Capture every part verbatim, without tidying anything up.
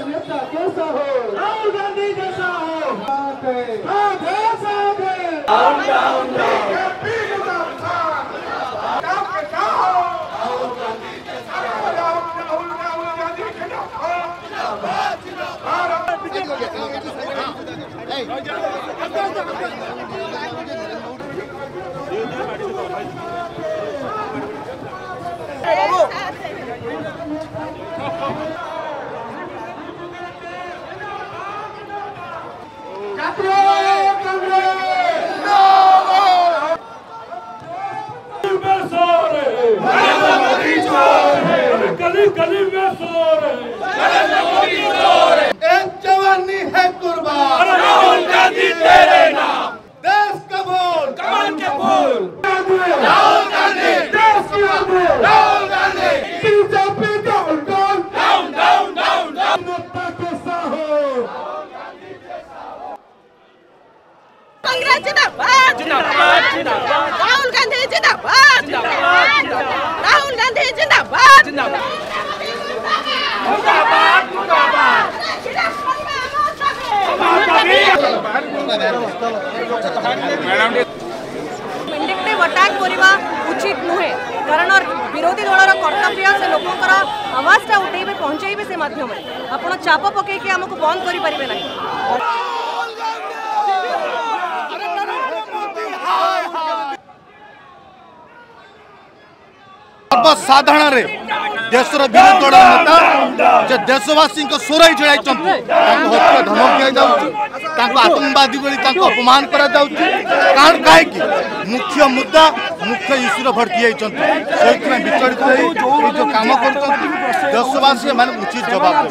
नेता कैसा हो, राहुल गांधी जैसा हो, आगे आगे डाउन डाउन डाउन काम कैसा हो, राहुल गांधी जैसा हो, राहुल राहुल गांधी जिंदाबाद गली गली में शोर है, एक जवानी है कुर्बान, राहुल गांधी तेरे नाम, देश का बोल, कमल के फूल, राहुल गांधी, देश की आवाज़, Rahul Gandhi, BJP down down down down down down. नेता कैसा हो, कांग्रेस जिंदाबाद जिंदाबाद जिंदाबाद, राहुल गांधी जिंदाबाद जिंदाबाद राहुल गांधी जिंदाबाद जिंदाबाद मुर्दाबाद मुर्दाबाद। इंडिक्टिव अटैक करवा उचित नुहे, कारण विरोधी दलर कर्तव्य से लोकंर आवाजटा उठेबे पहुंचेबे से माध्यम आपण चाप पकईकि आमको बंद करि परिबे नाही। सर्वसाधारण देशर विरोधी दल नेता जे देशवासी स्वर ही छड़ाई हत्या धमक दि आतंकवादी अपमान कर कारण कहीं मुख्य मुद्दा मुख्य इश्यूर भड़की से विचलित जो कम कर देशवासी मान उचित जवाब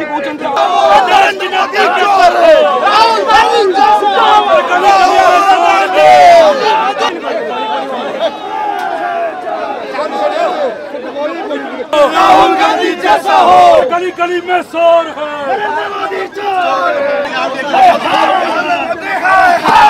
राहुल गांधी जैसा हो, गली गली में शोर है।